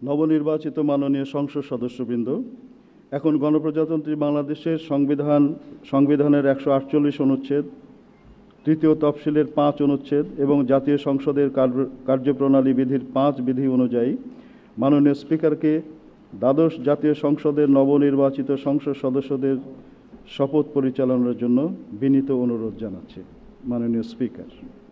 নবনির্বাচিত মাননীয় সংসদ সদস্যবৃন্দ, এখন গণপ্রজাতন্ত্রী বাংলাদেশের সংবিধানের 148 অনুচ্ছেদ, তৃতীয় তফসিলের 5 অনুচ্ছেদ এবং জাতীয় সংসদের কার্যপ্রণালী বিধির 5 বিধি অনুযায়ী মাননীয় স্পিকারকে দ্বাদশ জাতীয় সংসদের নবনির্বাচিত সংসদ সদস্যদের শপথ পরিচালনার জন্য বিনীত অনুরোধ জানাচ্ছি। মাননীয় স্পিকার।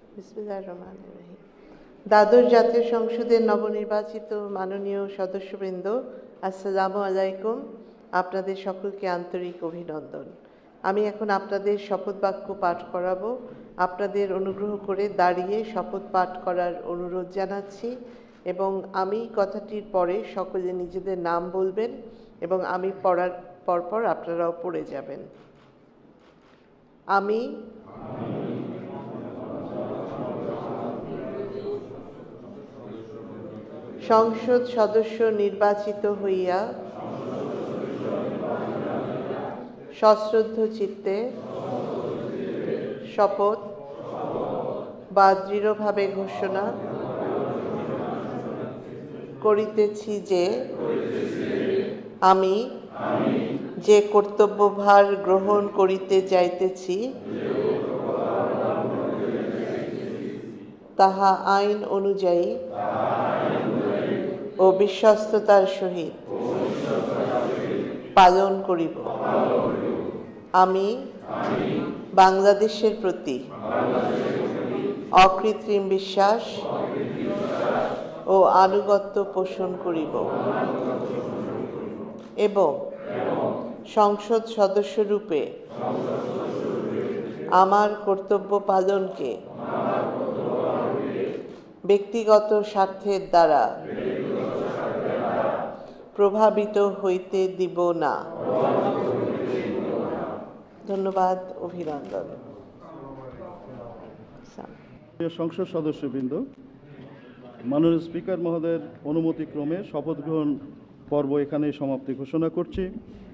দ্বাদশ জাতীয় সংসদের নবনির্বাচিত মাননীয় সদস্যবৃন্দ, আসসালামু আলাইকুম। আপনাদের সকলকে আন্তরিক অভিনন্দন। আমি এখন আপনাদের শপথ বাক্য পাঠ করাবো। আপনাদের অনুগ্রহ করে দাঁড়িয়ে শপথ পাঠ করার অনুরোধ জানাচ্ছি এবং আমি কথাটির পরে সকলে নিজেদের নাম বলবেন এবং আমি পড়ার পরপর আপনারাও পড়ে যাবেন। আমি সংসদ সদস্য নির্বাচিত হইয়া সশ্রদ্ধ চিত্তে শপথ বা দৃঢ়ভাবে ঘোষণা করিতেছি যে আমি যে কর্তব্যভার গ্রহণ করিতে যাইতেছি তাহা আইন অনুযায়ী ও বিশ্বস্ততার সহিত পালন করিব। আমি বাংলাদেশের প্রতি অকৃত্রিম বিশ্বাস ও আনুগত্য পোষণ করিব এবং সংসদ সদস্যরূপে আমার কর্তব্য পালনকে ব্যক্তিগত স্বার্থের দ্বারা প্রভাবিত হইতে দিব না। ধন্যবাদ, অভিনন্দন। সংসদ সদস্যবৃন্দ, মাননীয় স্পিকার মহোদয়ের অনুমতিক্রমে শপথ গ্রহণ পর্ব এখানেই সমাপ্তি ঘোষণা করছি।